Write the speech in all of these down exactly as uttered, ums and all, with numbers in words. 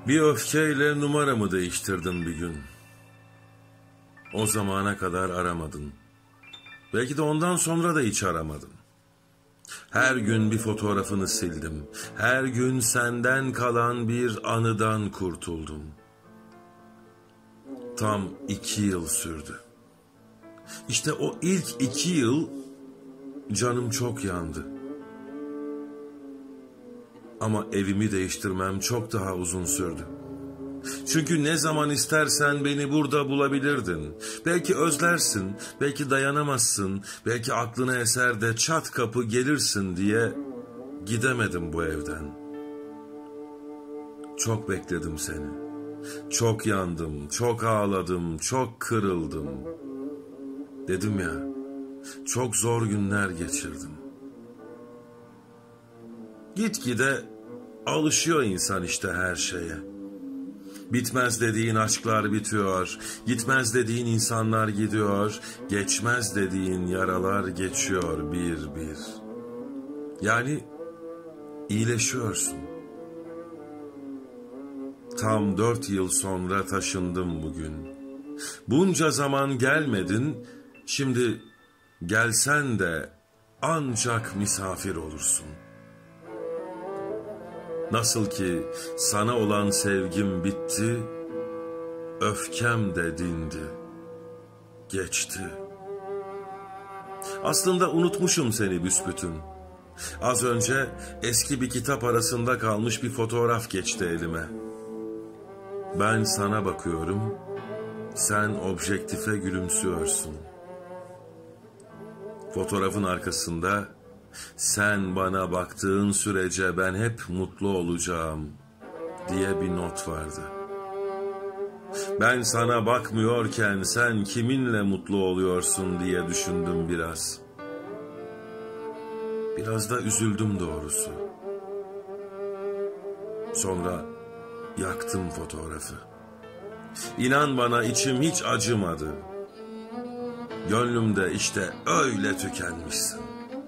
Bir öfkeyle numaramı değiştirdim bir gün. O zamana kadar aramadın. Belki de ondan sonra da hiç aramadın. Her gün bir fotoğrafını sildim. Her gün senden kalan bir anıdan kurtuldum. Tam iki yıl sürdü. İşte o ilk iki yıl canım çok yandı. Ama evimi değiştirmem çok daha uzun sürdü. Çünkü ne zaman istersen beni burada bulabilirdin. Belki özlersin, belki dayanamazsın, belki aklına eser de çat kapı gelirsin diye gidemedim bu evden. Çok bekledim seni. Çok yandım, çok ağladım, çok kırıldım. Dedim ya, çok zor günler geçirdim. Gitgide alışıyor insan işte her şeye. Bitmez dediğin aşklar bitiyor, gitmez dediğin insanlar gidiyor, geçmez dediğin yaralar geçiyor bir bir. Yani iyileşiyorsun. Tam dört yıl sonra taşındım bugün. Bunca zaman gelmedin, şimdi gelsen de ancak misafir olursun. Nasıl ki sana olan sevgim bitti, öfkem de dindi, geçti. Aslında unutmuşum seni büsbütün. Az önce eski bir kitap arasında kalmış bir fotoğraf geçti elime. Ben sana bakıyorum, sen objektife gülümsüyorsun. Fotoğrafın arkasında, sen bana baktığın sürece ben hep mutlu olacağım diye bir not vardı. Ben sana bakmıyorken sen kiminle mutlu oluyorsun diye düşündüm biraz. Biraz da üzüldüm doğrusu. Sonra yaktım fotoğrafı. İnan bana içim hiç acımadı. Gönlümde işte öyle tükenmişsin.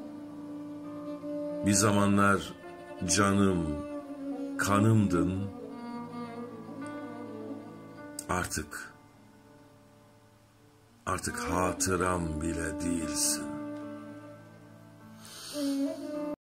Bir zamanlar canım, kanımdın. Artık, artık hatıram bile değilsin.